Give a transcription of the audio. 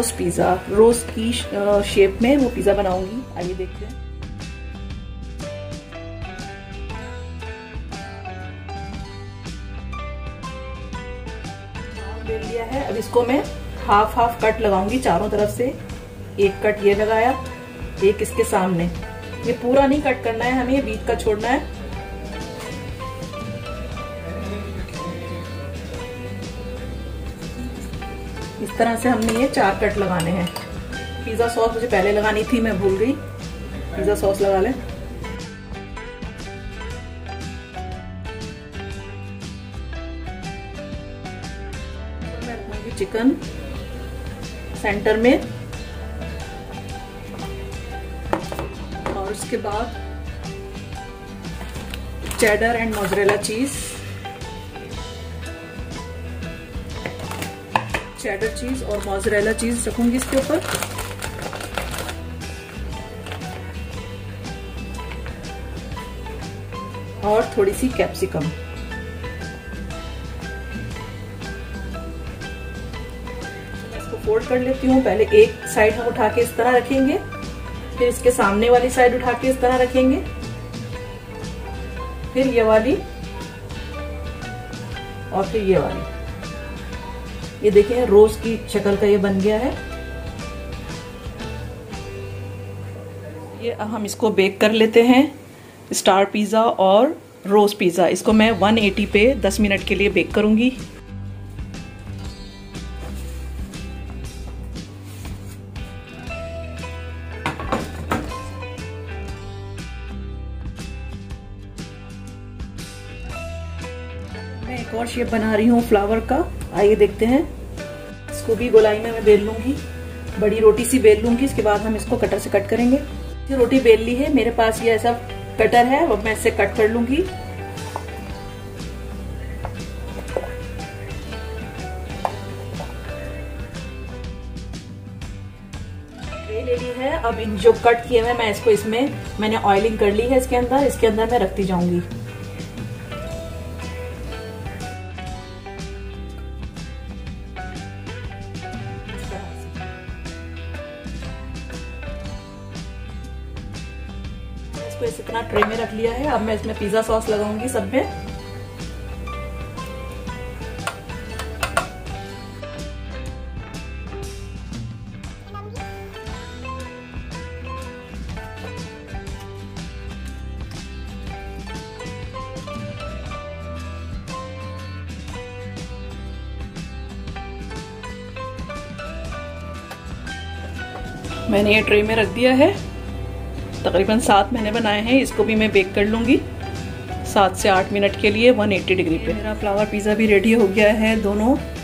Roast pizza, roast की shape में वो पिज्जा बनाऊंगी। आइए देखते हैं। ले लिया है, अब इसको मैं हाफ हाफ कट लगाऊंगी चारों तरफ से। एक कट ये लगाया, एक इसके सामने। ये पूरा नहीं कट करना है हमें, ये बीच का छोड़ना है। इस तरह से हमने ये 4 कट लगाने हैं। पिज्जा सॉस मुझे पहले लगानी थी, मैं भूल गई। पिज्जा सॉस लगा लें। मैं रखूंगी चिकन सेंटर में, और उसके बाद cheddar and mozzarella cheese, cheddar cheese और मोज़रेला चीज रखूंगी इसके ऊपर। और थोड़ी सी कैप्सिकम। मैं इसको फोल्ड कर लेती हूँ। पहले एक साइड हम उठा के इस तरह रखेंगे, फिर इसके सामने वाली साइड उठा के इस तरह रखेंगे, फिर ये वाली, और फिर ये वाली। ये देखिए रोज की शक्ल का ये बन गया है। ये हम इसको बेक कर लेते हैं। स्टार पिज्जा और रोज पिज्जा, इसको मैं 180 पे 10 मिनट के लिए बेक करूंगी। मैं एक और शेप बना रही हूँ फ्लावर का। आइए देखते हैं। इसको भी गोलाई में मैं बेल लूंगी, बड़ी रोटी सी बेल लूंगी। इसके बाद हम इसको कटर से कट करेंगे। ये रोटी बेल ली है मेरे पास, ये ऐसा कटर है, अब मैं इससे कट कर लूंगी। ट्रे ले ली है। अब इन जो कट किए हुए मैं इसको, इसमें मैंने ऑयलिंग कर ली है इसके अंदर मैं रखती जाऊंगी। इसको इस इतना ट्रे में रख लिया है। अब मैं इसमें पिज्जा सॉस लगाऊंगी सब में। मैंने ये ट्रे में रख दिया है। तकरीबन 7 मैंने बनाए हैं। इसको भी मैं बेक कर लूँगी 7 से 8 मिनट के लिए 180 डिग्री पे। मेरा फ्लावर पिज़्ज़ा भी रेडी हो गया है दोनों।